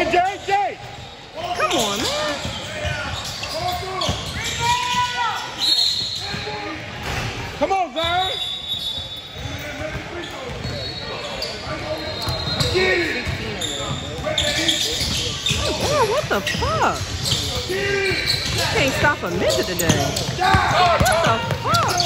Jay. Come on, man. Come on, Zion. Oh, what the fuck? You can't stop a midget today. What the fuck?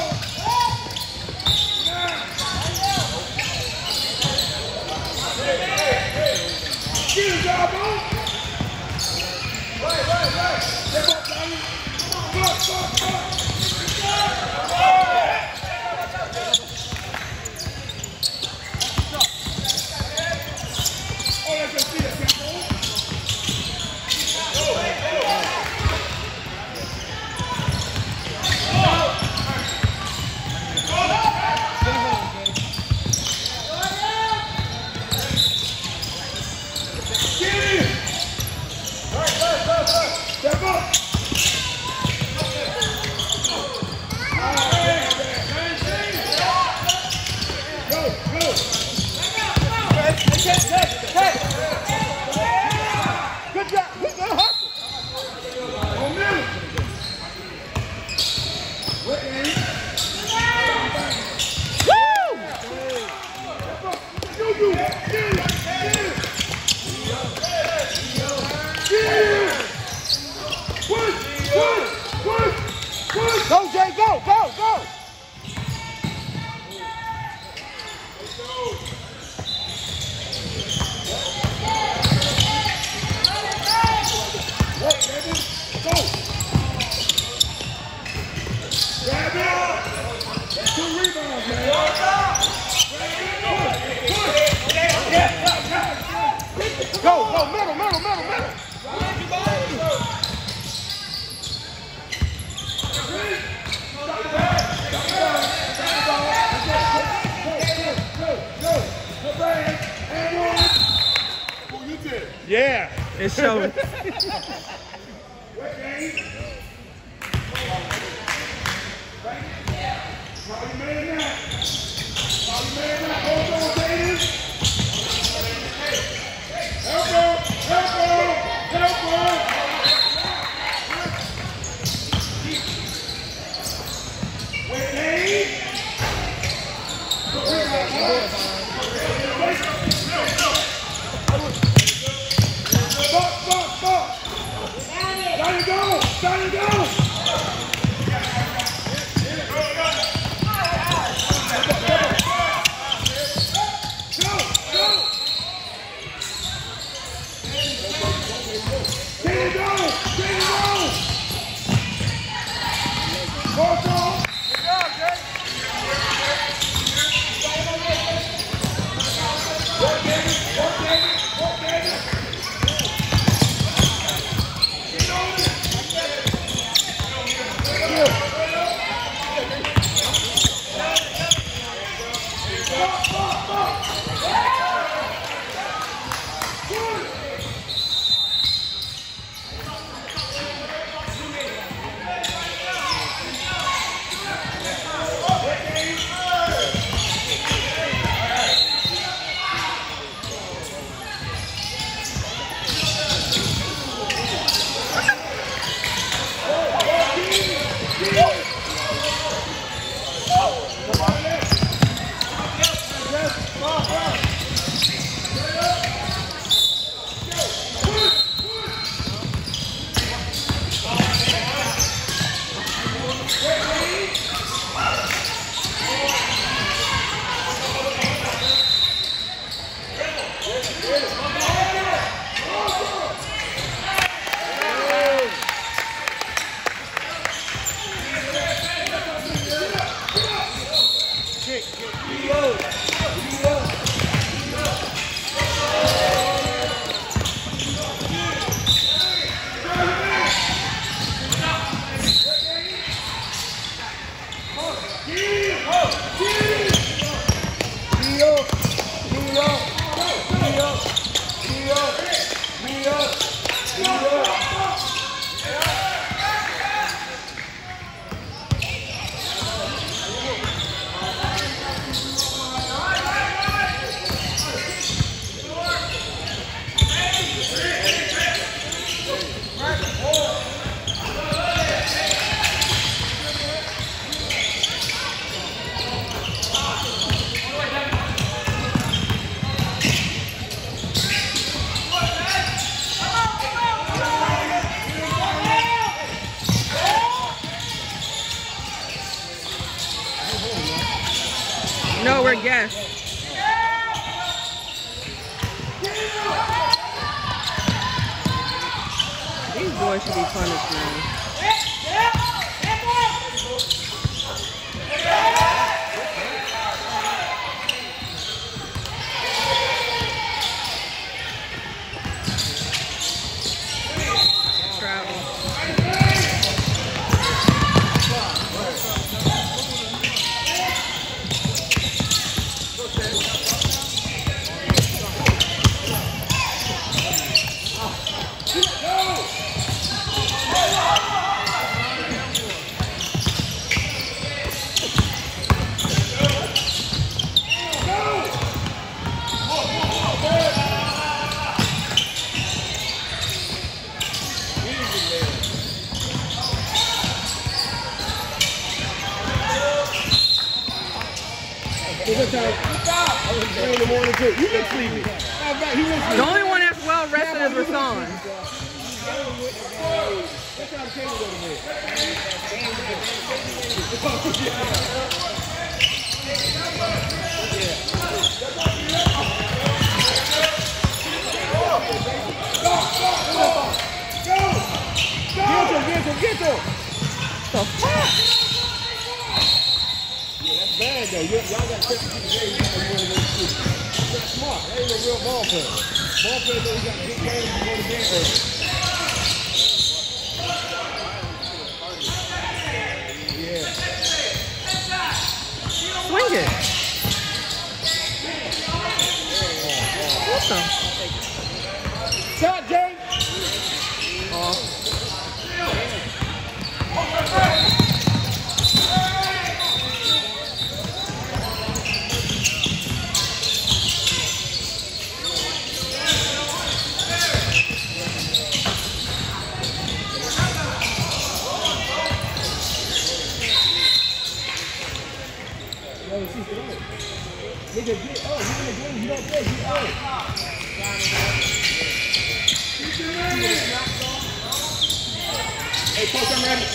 Go, Jay, go. Go, middle. Yeah. It showed. No, we're guests. These boys should be punished, man. The only one that's well rested is Rashawn. Get him! The fuck? That's bad though. Y'all got 50 games. That's smart. That ain't a real ball player. Ball player though, he got big games to go to bed early. Yeah. Swing it. What the? Shot, Jay. Nigga, get up. You in the game, you don't play, get up. Hey, coach, I'm ready.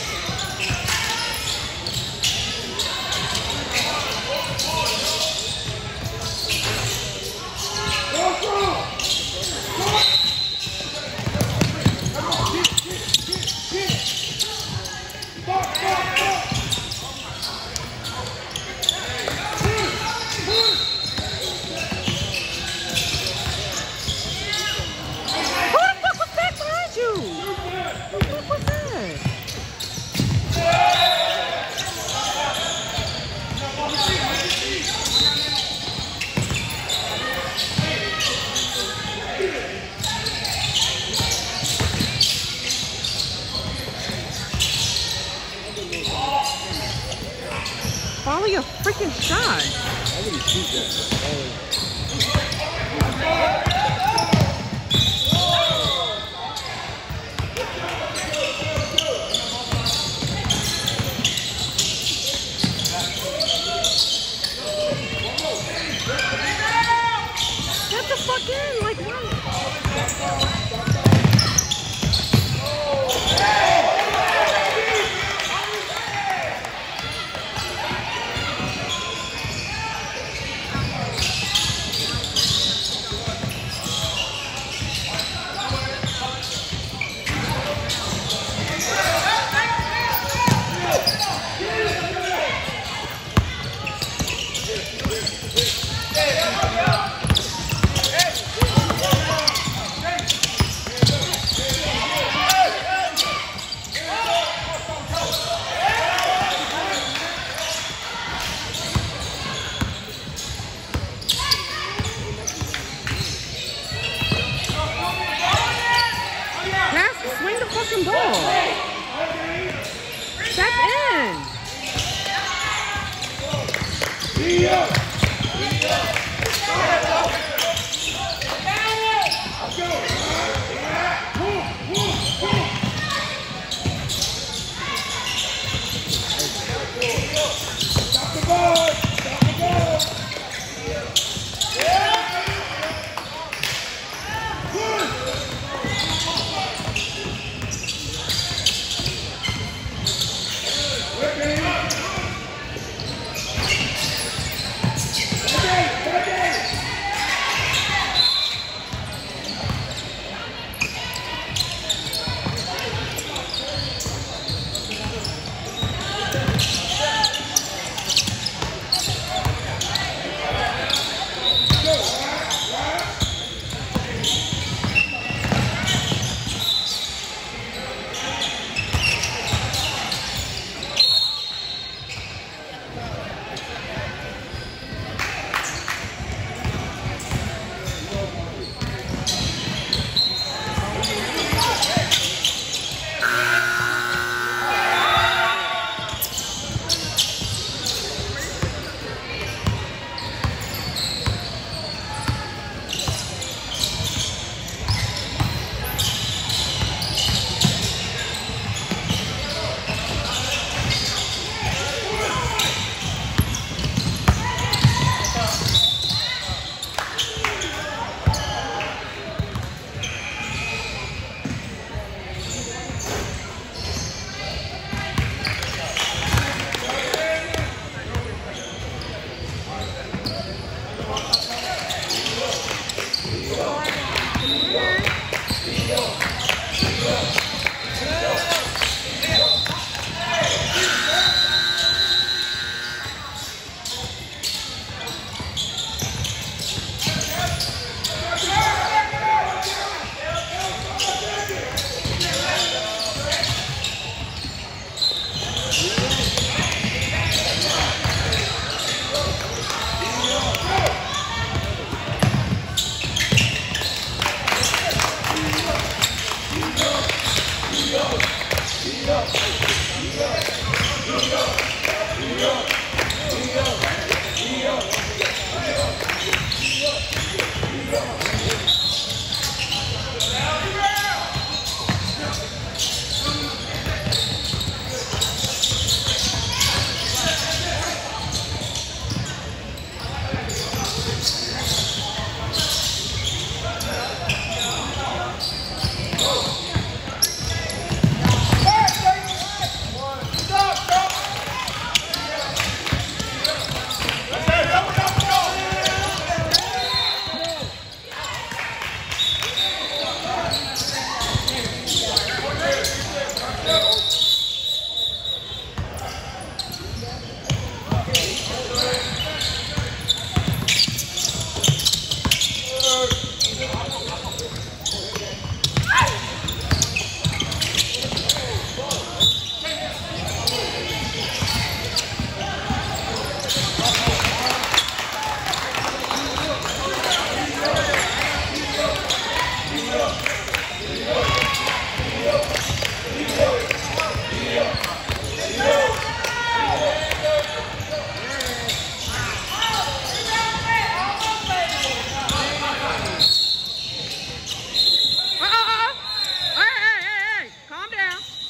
Follow your freaking shot. I really shoot that. Get the fuck in, like what? Swing the fucking ball. Step Stop the ball. Stop the ball.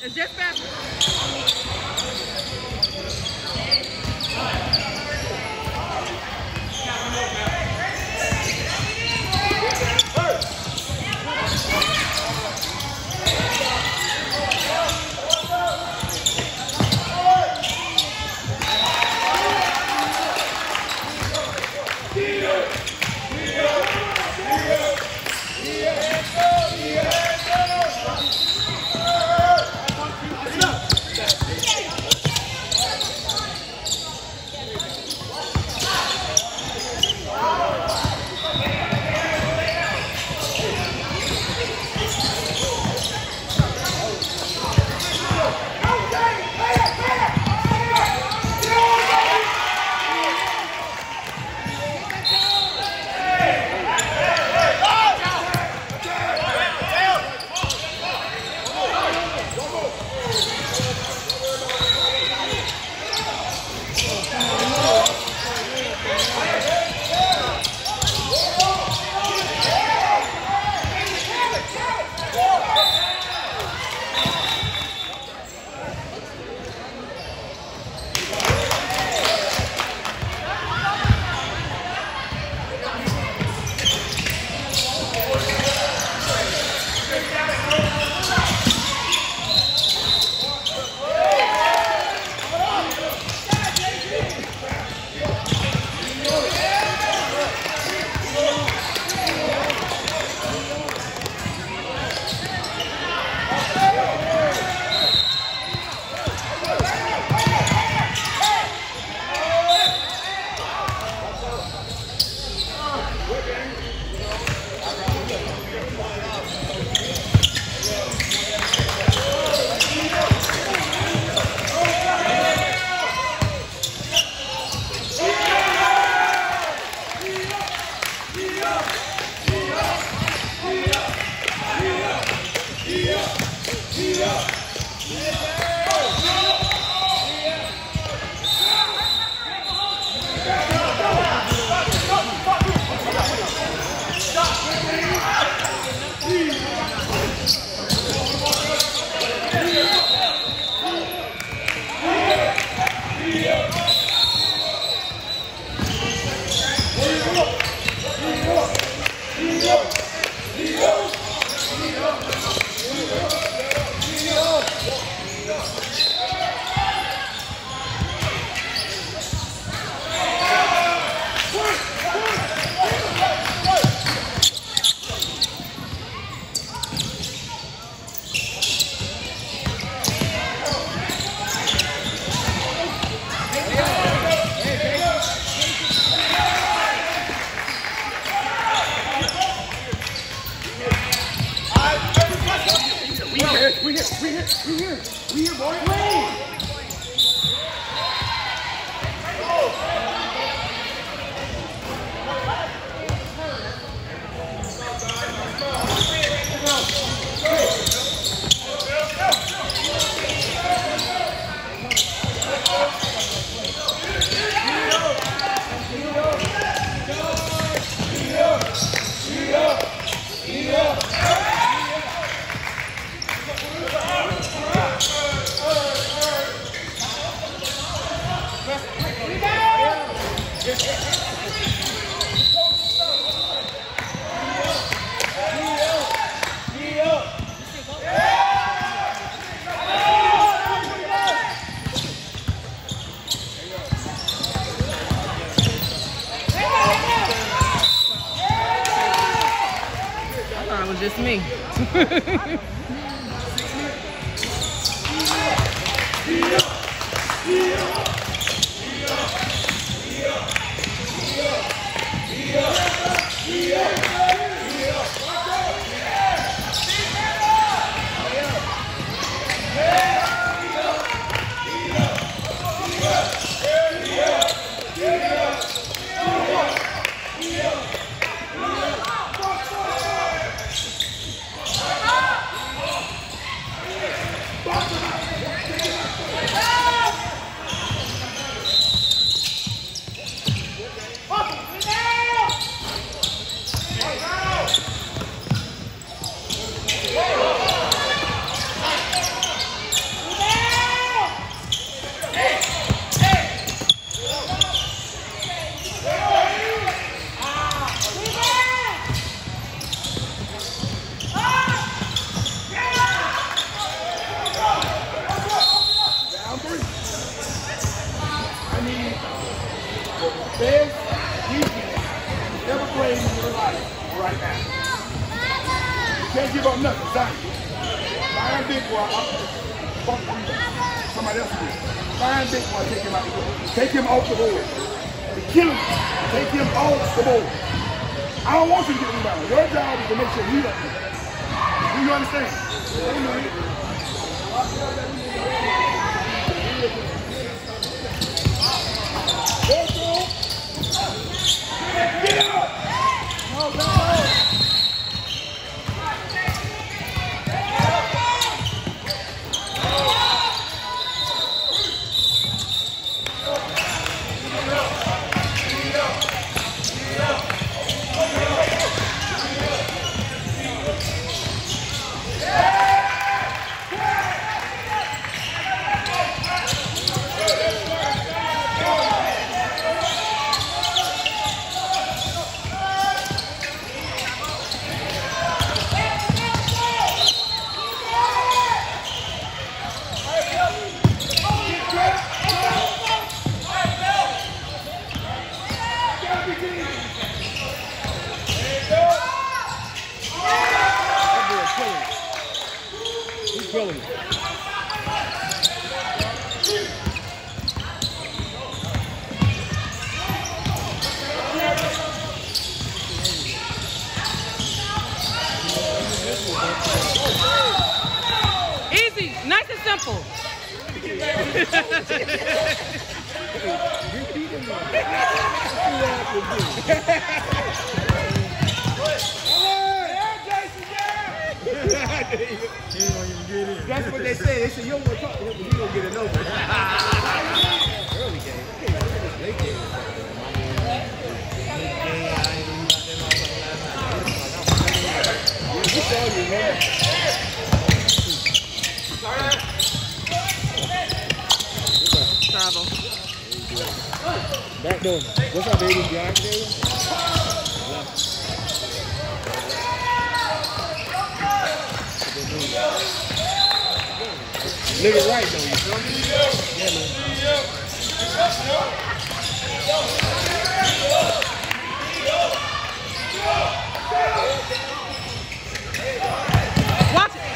It's just that. We here, boy. Just me. give up nothing, Zion. Zion big boy, somebody else do. Zion big boy, take him out the board. Take him off the board. Kill him. Take him off the board. I don't want you to get him down. Your job is to make sure he up there. Do you understand? Get up! No, no, no. Killing it. Easy, nice and simple. That's what they say. They say you don't want to talk to him, but you don't get it over. Early game. Late game. You saw you, man. Travel. Back door. What's up, baby? You all right, baby? Live it right, though, you feel me? Yeah, man. Watch it.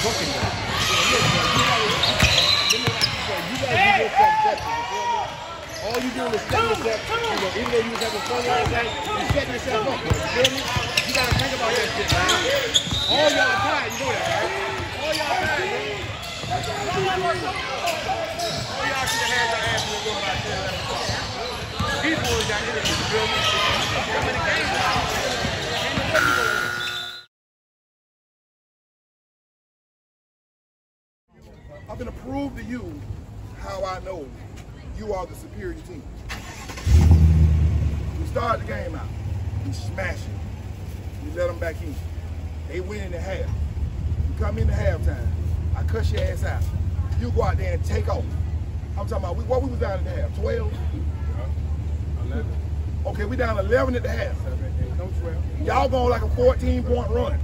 booking that. You gotta do your self-judgment, you feel me? All you doing is setting yourself, even though you was having fun last night, you setting yourself up, you feel me? You gotta think about that shit, man. All y'all tired, you know that, right? All y'all tired, man. All y'all should have had your ass in the room about 10, 11 o'clock. These boys got in it, you feel me? How many games now? I'm going to prove to you how I know you are the superior team. We start the game out. We smash it. We let them back in. They win in the half. You come into halftime. I cuss your ass out. You go out there and take off. I'm talking about, what we was down in the half? 12? 11. Okay, we down 11 at the half. 7, 8, no 12. Y'all going like a 14-point run.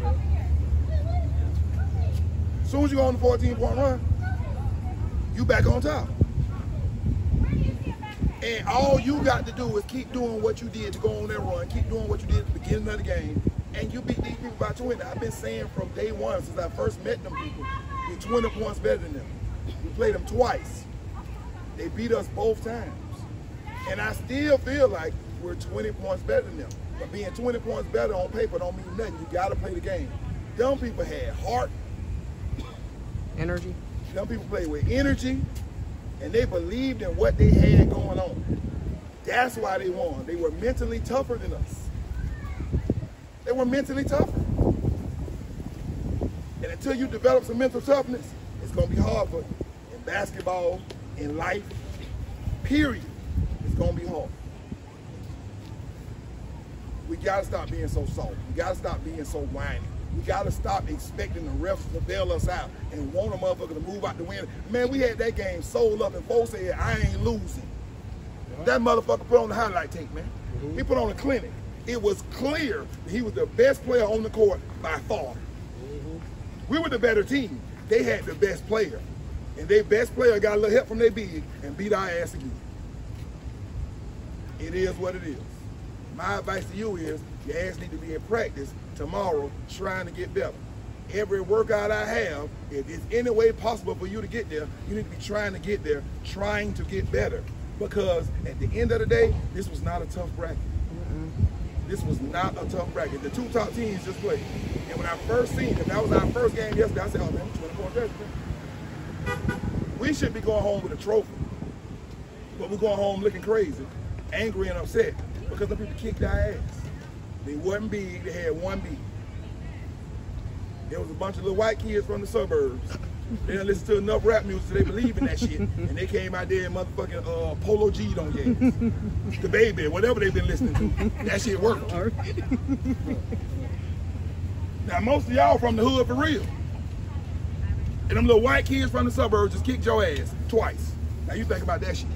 As soon as you go on the 14-point run, you back on top. And all you got to do is keep doing what you did to go on that run, keep doing what you did at the beginning of the game, and you beat these people by 20. I've been saying from day one, since I first met them people, we're 20 points better than them. We played them twice. They beat us both times. And I still feel like we're 20 points better than them. But being 20 points better on paper don't mean nothing. You got to play the game. Them people had heart. Energy. Some people play with energy, and they believed in what they had going on. That's why they won. They were mentally tougher than us. They were mentally tougher. And until you develop some mental toughness, it's going to be hard for you. In basketball, in life, period, it's going to be hard. We got to stop being so soft. We got to stop being so whiny. We got to stop expecting the refs to bail us out and want a motherfucker to move out the win. Man, we had that game sold up and folks said, I ain't losing. That motherfucker put on the highlight tape, man. He put on a clinic. It was clear that he was the best player on the court by far. We were the better team. They had the best player. And their best player got a little help from their big and beat our ass again. It is what it is. My advice to you is your ass need to be in practice tomorrow trying to get better. Every workout I have, if it's any way possible for you to get there, you need to be trying to get there, trying to get better. Because at the end of the day, this was not a tough bracket. This was not a tough bracket. The two top teams just played. And when I first seen it, that was our first game yesterday, I said, oh man, 24 days, man. We should be going home with a trophy. But we're going home looking crazy, angry and upset because the people kicked our ass. They wasn't big, they had one beat. There was a bunch of little white kids from the suburbs. They didn't listen to enough rap music so they believe in that shit. And they came out there and motherfucking Polo G'd on games. The Baby, whatever they've been listening to. That shit worked. Now most of y'all from the hood for real. And them little white kids from the suburbs just kicked your ass twice. Now you think about that shit.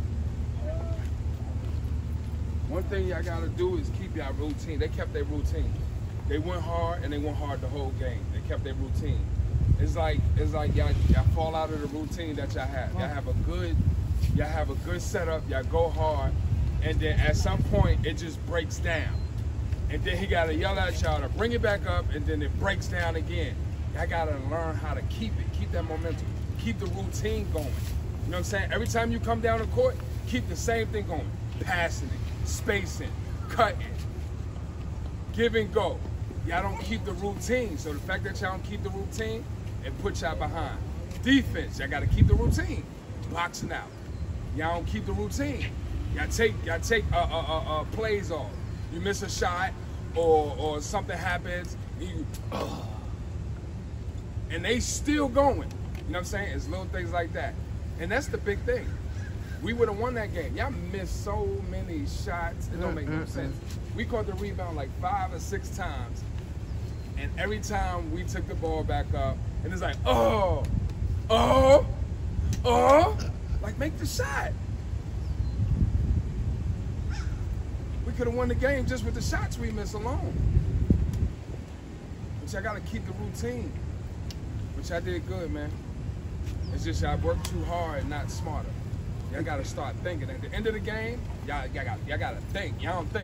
One thing y'all gotta do is keep y'all routine. They kept their routine. They went hard and they went hard the whole game. They kept their routine. It's like y'all fall out of the routine that y'all have. Y'all have a good setup. Y'all go hard, and then at some point it just breaks down, and then he gotta yell at y'all to bring it back up, and then it breaks down again. Y'all gotta learn how to keep it, keep that momentum, keep the routine going. You know what I'm saying? Every time you come down the court, keep the same thing going. Passing it, spacing, cutting, give and go. Y'all don't keep the routine. So the fact that y'all don't keep the routine, it puts y'all behind. Defense, y'all gotta keep the routine. Boxing out. Y'all don't keep the routine. Y'all take plays off. You miss a shot or something happens, and they still going. You know what I'm saying? It's little things like that. And that's the big thing. We would have won that game. Y'all missed so many shots. It don't make no sense. We caught the rebound like 5 or 6 times. And every time we took the ball back up, and it's like, like make the shot. We could have won the game just with the shots we missed alone. But y'all gotta keep the routine. Which I did good, man. It's just y'all work too hard, not smarter. Y'all gotta start thinking. At the end of the game, y'all gotta think. Y'all don't think.